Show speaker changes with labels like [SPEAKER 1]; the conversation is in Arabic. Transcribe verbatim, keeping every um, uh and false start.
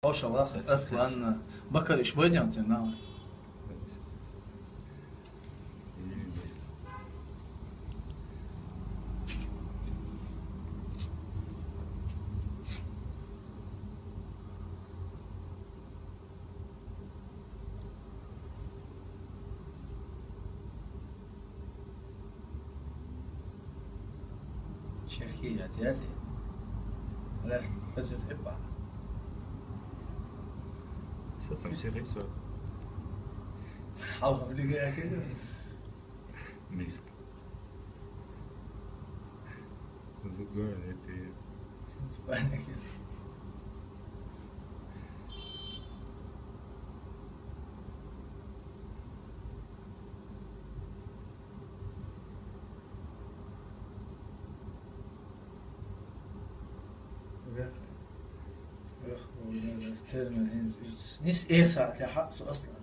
[SPEAKER 1] Maşallah aslan bakar iş boyayacağım nas.
[SPEAKER 2] شركية تيازي لا سجل إبا
[SPEAKER 3] Ça, ça me tirait ça.
[SPEAKER 2] حاول أقول لك كده
[SPEAKER 3] Mist. Zugor, né? Tem-
[SPEAKER 2] سبحانك كده يا أخي والله استلم الحين نس إيه ساعة يا حق أصلا